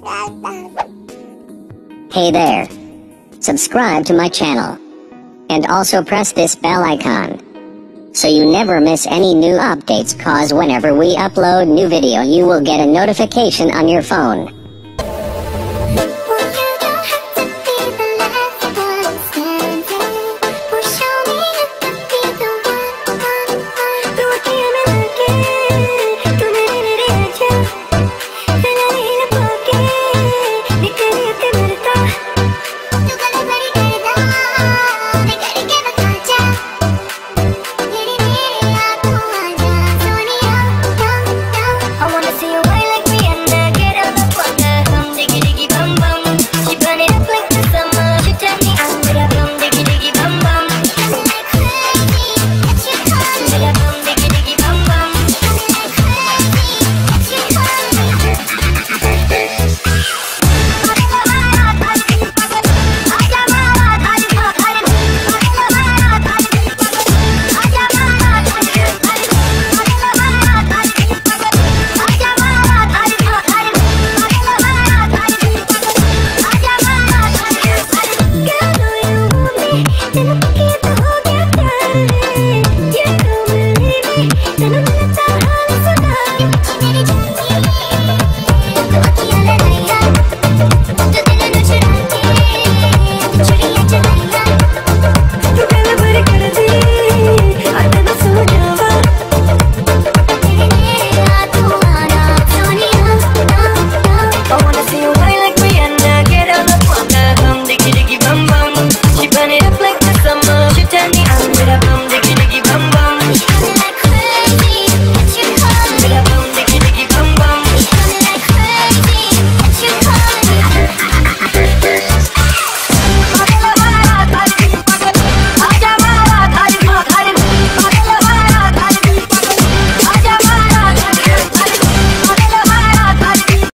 Hey there. Subscribe to my channel. And also press this bell icon, so you never miss any new updates, cause whenever we upload new video you will get a notification on your phone.